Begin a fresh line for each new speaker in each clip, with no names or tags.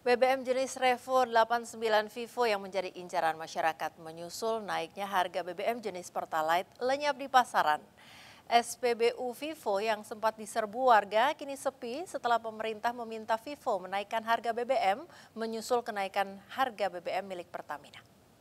BBM jenis Revo 89 Vivo yang menjadi incaran masyarakat menyusul naiknya harga BBM jenis Pertalite lenyap di pasaran. SPBU Vivo yang sempat diserbu warga kini sepi setelah pemerintah meminta Vivo menaikkan harga BBM menyusul kenaikan harga BBM milik Pertamina.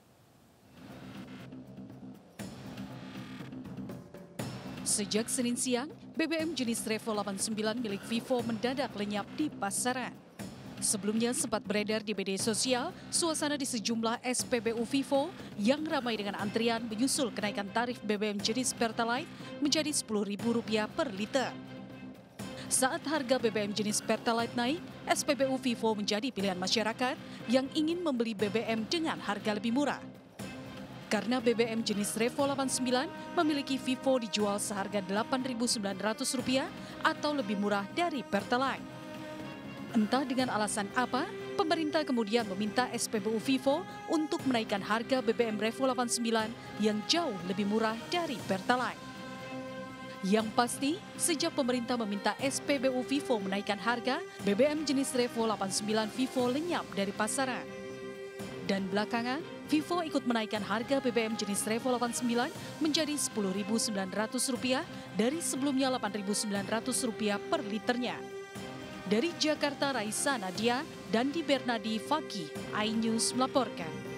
Sejak Senin siang, BBM jenis Revo 89 milik Vivo mendadak lenyap di pasaran. Sebelumnya sempat beredar di media sosial, suasana di sejumlah SPBU Vivo yang ramai dengan antrian menyusul kenaikan tarif BBM jenis Pertalite menjadi Rp10.000 per liter. Saat harga BBM jenis Pertalite naik, SPBU Vivo menjadi pilihan masyarakat yang ingin membeli BBM dengan harga lebih murah. Karena BBM jenis Revo 89 memiliki Vivo dijual seharga Rp8.900 atau lebih murah dari Pertalite. Entah dengan alasan apa, pemerintah kemudian meminta SPBU Vivo untuk menaikkan harga BBM Revo 89 yang jauh lebih murah dari Pertalite. Yang pasti, sejak pemerintah meminta SPBU Vivo menaikkan harga, BBM jenis Revo 89 Vivo lenyap dari pasaran. Dan belakangan, Vivo ikut menaikkan harga BBM jenis Revo 89 menjadi Rp10.900 dari sebelumnya Rp8.900 per liternya. Dari Jakarta, Raisa Nadia dan Di Bernadi Fakih, iNews melaporkan.